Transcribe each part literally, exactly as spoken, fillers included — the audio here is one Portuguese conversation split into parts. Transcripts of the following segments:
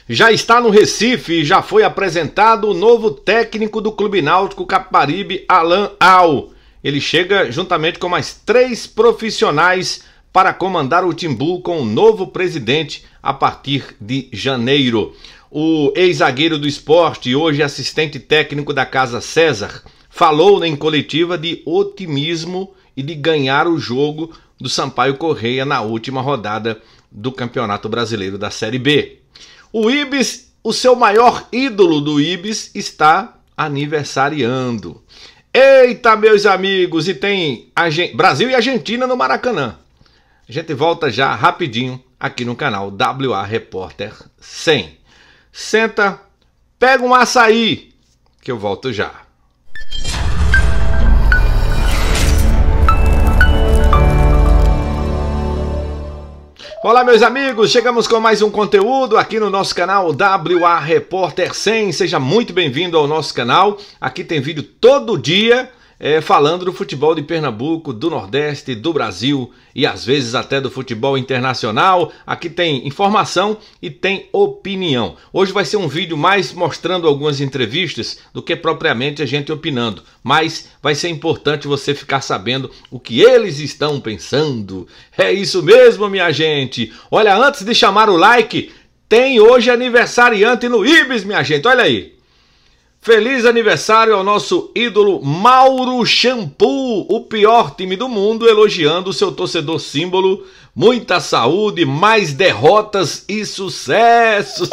Já está no Recife e já foi apresentado o novo técnico do Clube Náutico Capibaribe, Alan Al. Ele chega juntamente com mais três profissionais para comandar o Timbu com o novo presidente a partir de janeiro. O ex-zagueiro do Sport e hoje assistente técnico da Casa César falou em coletiva de otimismo e de ganhar o jogo do Sampaio Corrêa na última rodada do Campeonato Brasileiro da Série B. O Ibis, o seu maior ídolo do Ibis, está aniversariando. Eita, meus amigos, e tem Brasil e Argentina no Maracanã. A gente volta já rapidinho aqui no canal W A Repórter cem. Senta, pega um açaí, que eu volto já. Olá, meus amigos, chegamos com mais um conteúdo aqui no nosso canal W A Repórter cem. Seja muito bem-vindo ao nosso canal. Aqui tem vídeo todo dia é, falando do futebol de Pernambuco, do Nordeste, do Brasil e às vezes até do futebol internacional. Aqui tem informação e tem opinião. Hoje vai ser um vídeo mais mostrando algumas entrevistas do que propriamente a gente opinando. Mas vai ser importante você ficar sabendo o que eles estão pensando. É isso mesmo, minha gente. Olha, antes de chamar o like, tem hoje aniversariante no Ibis, minha gente. Olha aí. Feliz aniversário ao nosso ídolo Mauro Shampoo, o pior time do mundo, elogiando o seu torcedor símbolo. Muita saúde, mais derrotas e sucessos.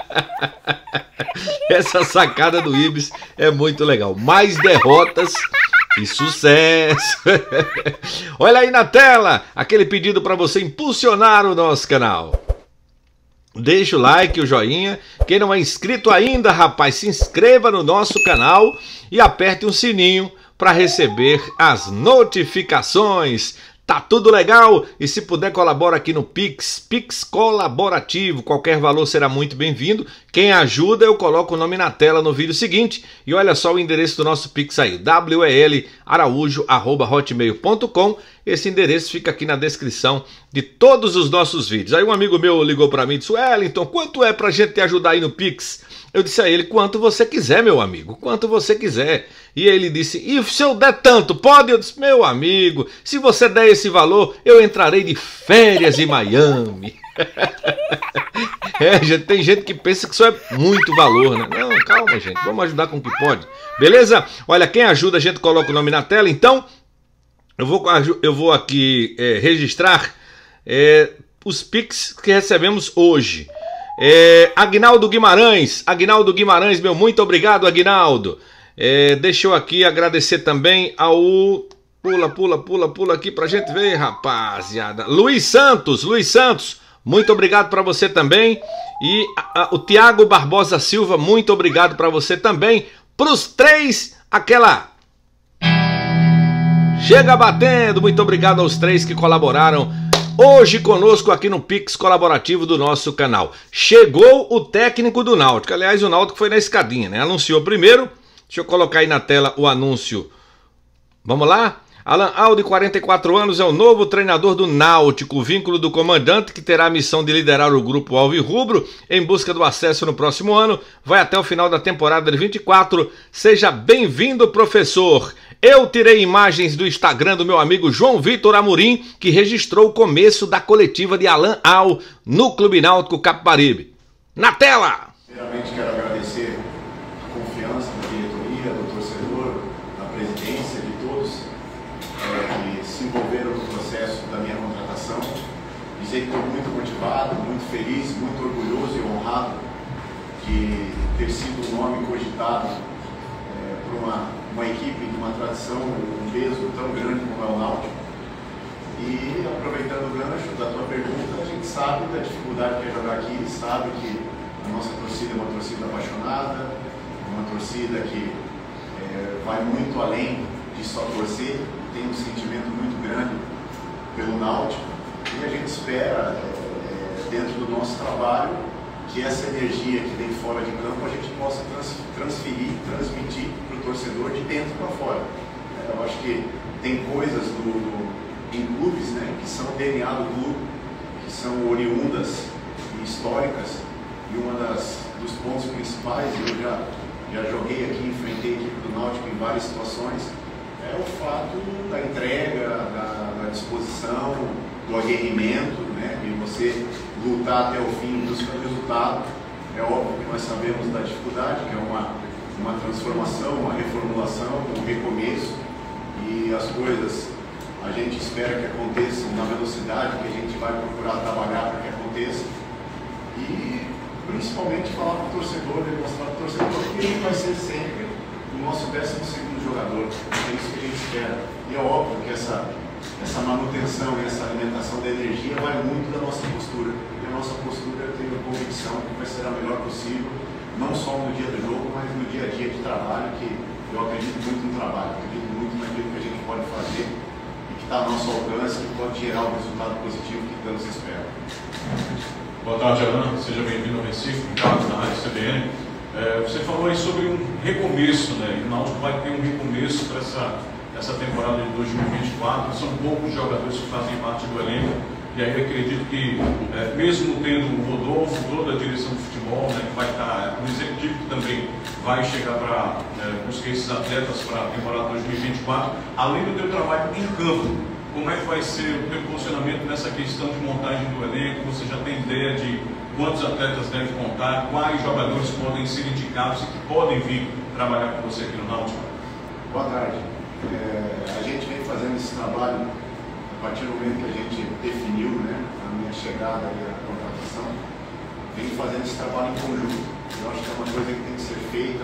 Essa sacada do Ibis é muito legal. Mais derrotas e sucesso. Olha aí na tela aquele pedido para você impulsionar o nosso canal. Deixa o like, o joinha. Quem não é inscrito ainda, rapaz, se inscreva no nosso canal e aperte o sininho para receber as notificações. Tá tudo legal? E se puder, colabora aqui no Pix, Pix colaborativo. Qualquer valor será muito bem-vindo. Quem ajuda, eu coloco o nome na tela no vídeo seguinte. E olha só o endereço do nosso Pix aí, w e l araújo arroba hotmail ponto com. Esse endereço fica aqui na descrição de todos os nossos vídeos. Aí um amigo meu ligou para mim e disse: Wellington, quanto é pra gente te ajudar aí no Pix? Eu disse a ele: quanto você quiser, meu amigo, quanto você quiser. E ele disse: e se eu der tanto, pode? Eu disse: meu amigo, se você der esse valor, eu entrarei de férias em Miami. É, gente, tem gente que pensa que isso é muito valor, né? Não, calma, gente, vamos ajudar com o que pode. Beleza? Olha, quem ajuda, a gente coloca o nome na tela. Então, eu vou, eu vou aqui é, registrar é, os Pix que recebemos hoje. É, Aguinaldo Guimarães, Aguinaldo Guimarães, meu muito obrigado, Aguinaldo. É, deixa eu aqui agradecer também ao... Pula, pula, pula, pula aqui pra gente ver, rapaziada. Luiz Santos, Luiz Santos, muito obrigado pra você também. E a, a, o Tiago Barbosa Silva, muito obrigado pra você também. Pros três, aquela... Chega batendo, muito obrigado aos três que colaboraram hoje conosco aqui no Pix colaborativo do nosso canal. Chegou o técnico do Náutico. Aliás, o Náutico foi na escadinha, né? Anunciou primeiro. Deixa eu colocar aí na tela o anúncio. Vamos lá? Alan Al, de quarenta e quatro anos, é o novo treinador do Náutico, o vínculo do comandante, que terá a missão de liderar o grupo alvirrubro em busca do acesso no próximo ano. Vai até o final da temporada de vinte e quatro. Seja bem-vindo, professor. Eu tirei imagens do Instagram do meu amigo João Vitor Amorim, que registrou o começo da coletiva de Alan Al no Clube Náutico Capibaribe. Na tela! Primeiramente quero agradecer a confiança da diretoria, do torcedor, da presidência, de todos é, que se envolveram no processo da minha contratação. Dizer que estou muito motivado, muito feliz, muito orgulhoso e honrado de ter sido um nome cogitado é, por uma uma equipe de uma tradição, um peso tão grande como é o Náutico. E aproveitando o gancho da tua pergunta, a gente sabe da dificuldade que é jogar aqui, sabe que a nossa torcida é uma torcida apaixonada, uma torcida que é, vai muito além de só torcer, tem um sentimento muito grande pelo Náutico, e a gente espera, é, dentro do nosso trabalho, que essa energia que vem fora de campo a gente possa trans, transferir, transmitir para o torcedor de dentro para fora. É, eu acho que tem coisas do, do, em clubes, né, que são D N A do clube, que são oriundas e históricas, e um dos pontos principais, eu já, já joguei aqui, enfrentei a equipe do Náutico em várias situações, é o fato da entrega, da, da disposição, do aguerrimento, né, de você lutar até o fim, buscar o resultado. É óbvio que nós sabemos da dificuldade, que é uma, uma transformação, uma reformulação, um recomeço, e as coisas a gente espera que aconteçam na velocidade que a gente vai procurar trabalhar para que aconteça, e principalmente falar para o torcedor, demonstrar para o torcedor que ele vai ser sempre o nosso décimo segundo jogador. É isso que a gente espera. E é óbvio que essa, essa manutenção e essa alimentação da energia vai muito da nossa postura. E a nossa postura, eu tenho a convicção que vai ser a melhor possível, não só no dia do jogo, mas no dia a dia de trabalho, que eu acredito muito no trabalho, acredito muito naquilo que a gente pode fazer e que está ao nosso alcance, que pode gerar o resultado positivo que todos esperam. Boa tarde, Alana. Seja bem-vindo ao Recife, Ricardo, da Rádio C B N. É, você falou aí sobre um recomeço, né? E o Náutico vai ter um recomeço para essa, essa temporada de dois mil e vinte e quatro. São poucos jogadores que fazem parte do elenco. E aí eu acredito que, é, mesmo tendo o Rodolfo, toda a direção do futebol, né, que vai estar, o executivo que também vai chegar para é, buscar esses atletas para a temporada dois mil e vinte e quatro, além do teu trabalho em campo, como é que vai ser o teu posicionamento nessa questão de montagem do elenco? Você já tem ideia de quantos atletas devem contar, quais jogadores podem ser indicados e que podem vir trabalhar com você aqui no Náutico? Boa tarde. É, a gente vem fazendo esse trabalho a partir do momento que a gente definiu, né, a minha chegada e a contratação, vem fazendo esse trabalho em conjunto. Eu acho que é uma coisa que tem que ser feita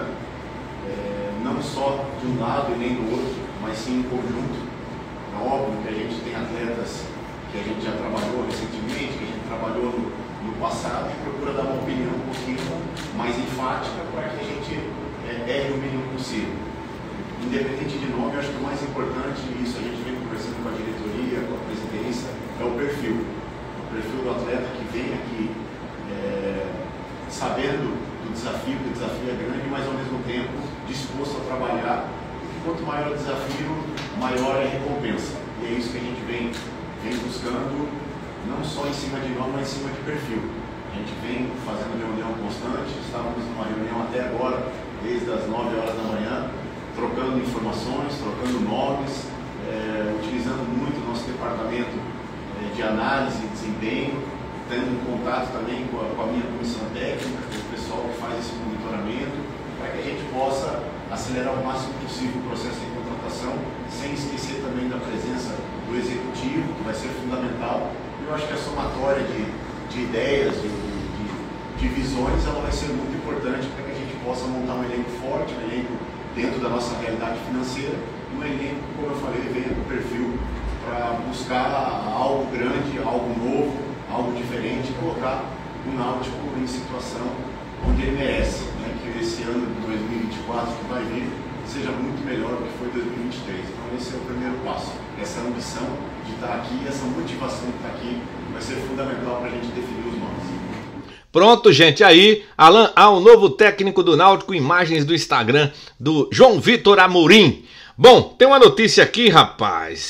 é, não só de um lado e nem do outro, mas sim em conjunto. É óbvio que a gente tem atletas que a gente já trabalhou recentemente, que a gente trabalhou no, no passado, e procura dar uma opinião um pouquinho mais enfática para que a gente é, erre o mínimo possível. Independente de nome, eu acho que o mais importante, e isso a gente vem conversando com a diretoria, com a presidência, é o perfil. O perfil do atleta que vem aqui é, sabendo do desafio, que o desafio é grande, mas ao mesmo tempo disposto a trabalhar. E quanto maior o desafio, maior é a recompensa. E é isso que a gente vem, vem buscando, não só em cima de nome, mas em cima de perfil. A gente vem fazendo reunião constante, estávamos numa reunião até agora, desde as nove horas da manhã, trocando informações, trocando nomes, é, utilizando muito o nosso departamento é, de análise e desempenho, tendo contato também com a, com a minha comissão técnica, com o pessoal que faz esse monitoramento, para que a gente possa acelerar o máximo possível o processo de contratação, sem esquecer também da presença do executivo, que vai ser fundamental. Eu acho que a somatória de, de ideias, de, de, de visões, ela vai ser muito importante para que a gente possa montar um elenco forte, um elenco dentro da nossa realidade financeira, e um elenco, como eu falei, venha com perfil para buscar algo grande, algo novo, algo diferente, e colocar o Náutico em situação onde ele merece, né? Que esse ano de dois mil e vinte e quatro que vai vir seja muito melhor do que foi dois mil e vinte e três. Então esse é o primeiro passo, essa ambição de estar aqui, essa motivação de estar aqui vai ser fundamental para a gente definir os nomes. Pronto, gente, aí, Alan, há um novo técnico do Náutico, imagens do Instagram do João Vitor Amorim. Bom, tem uma notícia aqui, rapaz,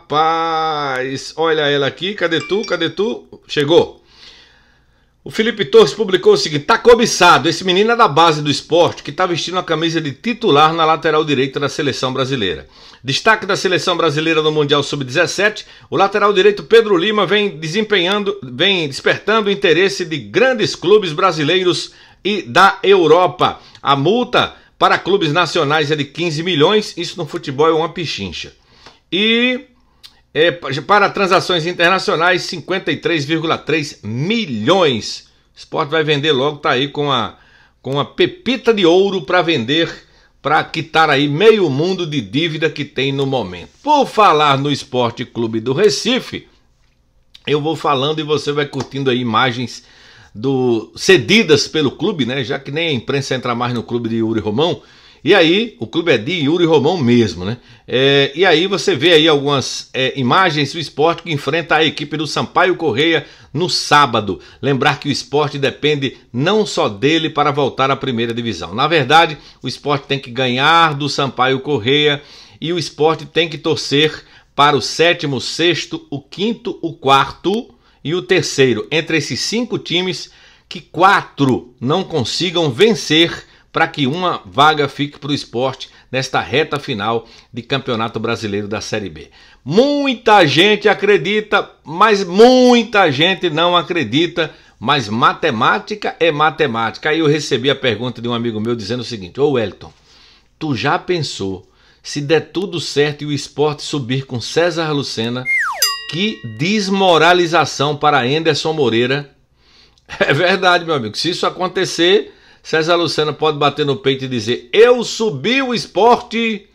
rapaz, olha ela aqui, cadê tu, cadê tu? Chegou. O Felipe Torres publicou o seguinte: tá cobiçado, esse menino é da base do esporte que tá vestindo a camisa de titular na lateral direita da seleção brasileira. Destaque da seleção brasileira no Mundial sub dezessete, o lateral direito Pedro Lima vem desempenhando, vem despertando o interesse de grandes clubes brasileiros e da Europa. A multa para clubes nacionais é de quinze milhões, isso no futebol é uma pichincha. E é, para transações internacionais, cinquenta e três vírgula três milhões. O Sport vai vender logo, tá aí com a, com a pepita de ouro para vender, para quitar aí meio mundo de dívida que tem no momento. Por falar no Esporte Clube do Recife, eu vou falando e você vai curtindo aí imagens do, cedidas pelo clube, né? Já que nem a imprensa entra mais no clube de Yuri Romão. E aí, o clube é de Yuri Romão mesmo, né? É, e aí você vê aí algumas é, imagens do Sport que enfrenta a equipe do Sampaio Corrêa no sábado. Lembrar que o Sport depende não só dele para voltar à primeira divisão. Na verdade, o Sport tem que ganhar do Sampaio Corrêa e o Sport tem que torcer para o sétimo, o sexto, o quinto, o quarto e o terceiro. Entre esses cinco times que quatro não consigam vencer para que uma vaga fique para o Sport nesta reta final de Campeonato Brasileiro da Série B. Muita gente acredita, mas muita gente não acredita, mas matemática é matemática. Aí eu recebi a pergunta de um amigo meu dizendo o seguinte: ô Wellington, tu já pensou se der tudo certo e o Sport subir com César Lucena? Que desmoralização para Anderson Moreira. É verdade, meu amigo, se isso acontecer, César Lucena pode bater no peito e dizer: eu subi o Sport,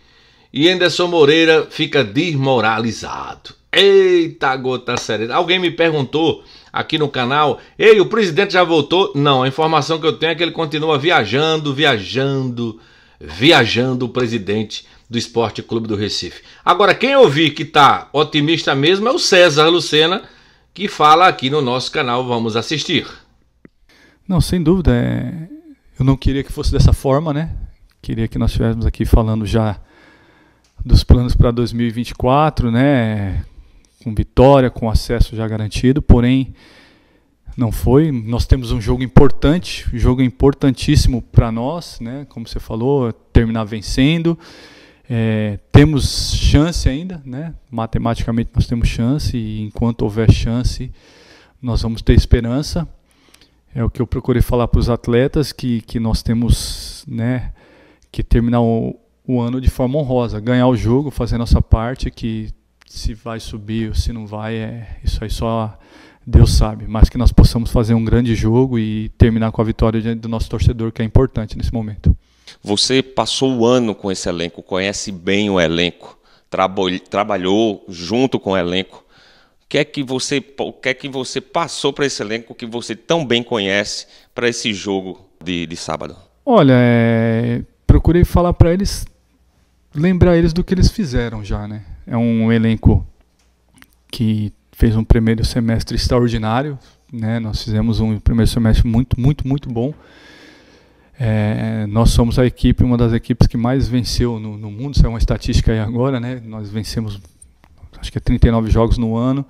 e Anderson Moreira fica desmoralizado. Eita, gota serena. Alguém me perguntou aqui no canal: ei, o presidente já voltou? Não, a informação que eu tenho é que ele continua viajando, viajando, viajando, o presidente do Esporte Clube do Recife. Agora, quem eu vi que está otimista mesmo é o César Lucena, que fala aqui no nosso canal. Vamos assistir. Não, sem dúvida. É... Eu não queria que fosse dessa forma, né? Queria que nós estivéssemos aqui falando já dos planos para dois mil e vinte e quatro, né? Com vitória, com acesso já garantido, porém não foi. Nós temos um jogo importante, um jogo importantíssimo para nós, né? Como você falou, terminar vencendo. É, temos chance ainda, né? Matematicamente nós temos chance, e enquanto houver chance, nós vamos ter esperança. É o que eu procurei falar para os atletas, que, que nós temos, né, que terminar o, o ano de forma honrosa, ganhar o jogo, fazer a nossa parte, que se vai subir ou se não vai, é, isso aí só Deus sabe, mas que nós possamos fazer um grande jogo e terminar com a vitória diante do nosso torcedor, que é importante nesse momento. Você passou o ano com esse elenco, conhece bem o elenco, trabo, trabalhou junto com o elenco. O que é que você, o que é que você passou para esse elenco que você tão bem conhece para esse jogo de, de sábado? Olha, é, procurei falar para eles, lembrar eles do que eles fizeram já, né? É um elenco que fez um primeiro semestre extraordinário, né? Nós fizemos um primeiro semestre muito, muito, muito bom. É, nós somos a equipe, uma das equipes que mais venceu no, no mundo. Isso é uma estatística aí agora, né? Nós vencemos, acho que é trinta e nove jogos no ano.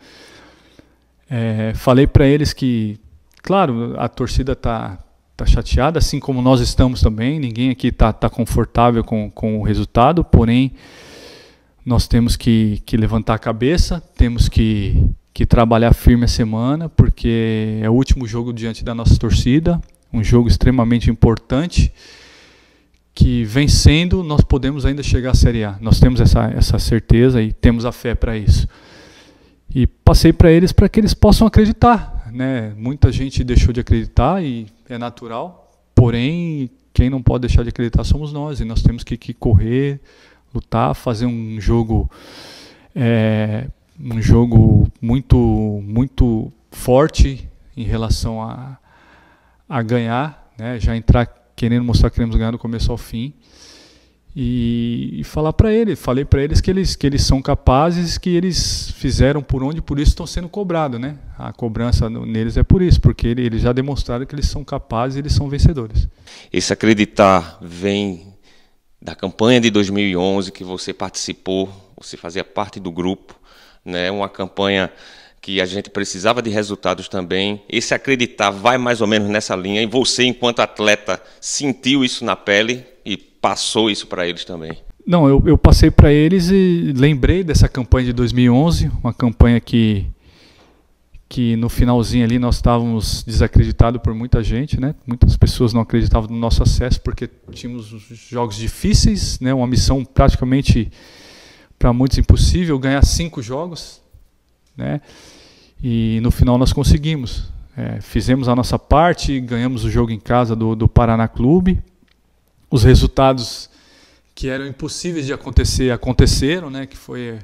É, falei para eles que, claro, a torcida está tá chateada, assim como nós estamos também. Ninguém aqui está tá confortável com, com o resultado, porém nós temos que, que levantar a cabeça, temos que, que trabalhar firme a semana, porque é o último jogo diante da nossa torcida. Um jogo extremamente importante, que vencendo nós podemos ainda chegar à Série A. Nós temos essa, essa certeza e temos a fé para isso. E passei para eles para que eles possam acreditar, né? Muita gente deixou de acreditar e é natural, porém quem não pode deixar de acreditar somos nós, e nós temos que, que correr, lutar, fazer um jogo, é, um jogo muito, muito forte em relação a a ganhar, né? Já entrar querendo mostrar que queremos ganhar do começo ao fim, e, e falar para eles, falei para eles que eles que eles são capazes, que eles fizeram por onde, por isso estão sendo cobrados, né? A cobrança neles é por isso, porque eles, eles já demonstraram que eles são capazes e eles são vencedores. Esse acreditar vem da campanha de dois mil e onze que você participou, você fazia parte do grupo, né? Uma campanha que a gente precisava de resultados também. Esse acreditar vai mais ou menos nessa linha, e você, enquanto atleta, sentiu isso na pele e passou isso para eles também? Não, eu, eu passei para eles e lembrei dessa campanha de dois mil e onze, uma campanha que, que no finalzinho ali nós estávamos desacreditados por muita gente, né? Muitas pessoas não acreditavam no nosso acesso porque tínhamos jogos difíceis, né? Uma missão praticamente para muitos impossível, ganhar cinco jogos, né? E no final nós conseguimos. É, fizemos a nossa parte, ganhamos o jogo em casa do, do Paraná Clube. Os resultados que eram impossíveis de acontecer, aconteceram, né? Que foi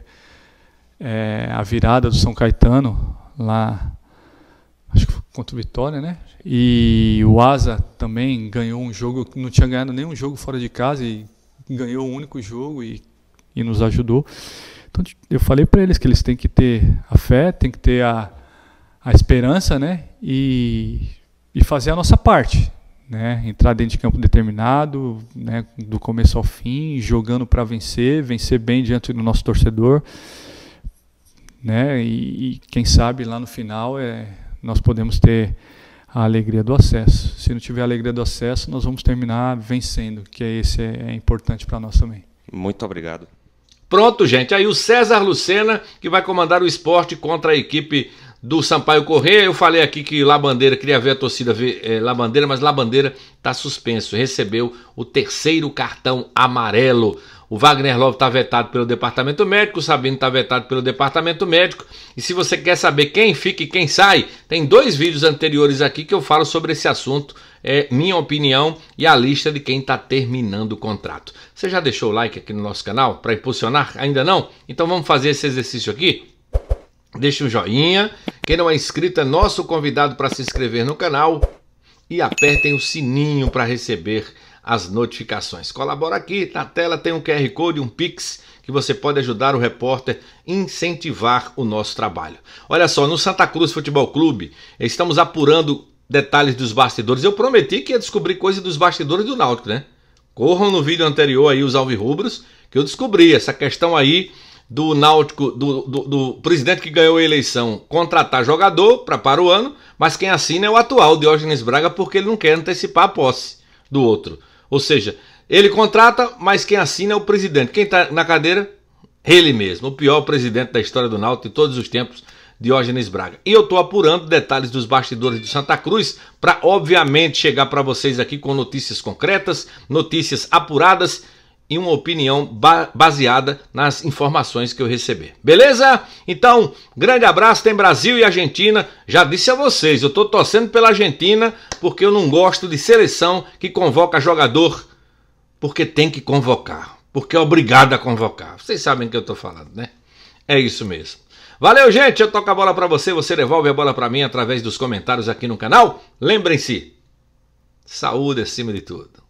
é, a virada do São Caetano, lá, acho que foi contra o Vitória, né? E o Asa também ganhou um jogo, não tinha ganhado nenhum jogo fora de casa, e ganhou o único jogo e, e nos ajudou. Então eu falei para eles que eles têm que ter a fé, têm que ter a, a esperança, né? E, e fazer a nossa parte, né? Entrar dentro de campo determinado, né? Do começo ao fim, jogando para vencer, vencer bem diante do nosso torcedor, né? E, e quem sabe lá no final é, nós podemos ter a alegria do acesso. Se não tiver a alegria do acesso, nós vamos terminar vencendo, que é esse é, é importante para nós também. Muito obrigado. Pronto, gente. Aí o César Lucena, que vai comandar o esporte contra a equipe do Sampaio Corrêa. Eu falei aqui que Labandeira, queria ver a torcida ver é, Labandeira, mas Labandeira está suspenso. Recebeu o terceiro cartão amarelo. O Wagner Love está vetado pelo departamento médico, o Sabino está vetado pelo departamento médico. E se você quer saber quem fica e quem sai, tem dois vídeos anteriores aqui que eu falo sobre esse assunto, é minha opinião e a lista de quem está terminando o contrato. Você já deixou o like aqui no nosso canal para impulsionar? Ainda não? Então vamos fazer esse exercício aqui? Deixe um joinha. Quem não é inscrito é nosso convidado para se inscrever no canal e apertem o sininho para receber as notificações. Colabora aqui, na tela tem um Q R Code, um Pix, que você pode ajudar o repórter a incentivar o nosso trabalho. Olha só, no Santa Cruz Futebol Clube, estamos apurando detalhes dos bastidores. Eu prometi que ia descobrir coisa dos bastidores do Náutico, né? Corram no vídeo anterior aí os alvirrubros, que eu descobri essa questão aí do Náutico, do, do, do presidente que ganhou a eleição, contratar jogador pra, para o ano, mas quem assina é o atual Diógenes Braga, porque ele não quer antecipar a posse do outro. Ou seja, ele contrata, mas quem assina é o presidente. Quem está na cadeira? Ele mesmo, o pior presidente da história do Náutico de todos os tempos, Diógenes Braga. E eu estou apurando detalhes dos bastidores do Santa Cruz para, obviamente, chegar para vocês aqui com notícias concretas, notícias apuradas e uma opinião ba baseada nas informações que eu receber. Beleza? Então, grande abraço, tem Brasil e Argentina. Já disse a vocês, eu estou torcendo pela Argentina porque eu não gosto de seleção que convoca jogador porque tem que convocar, porque é obrigado a convocar. Vocês sabem o que eu estou falando, né? É isso mesmo. Valeu, gente. Eu toco a bola para você, você devolve a bola para mim através dos comentários aqui no canal. Lembrem-se, saúde acima de tudo.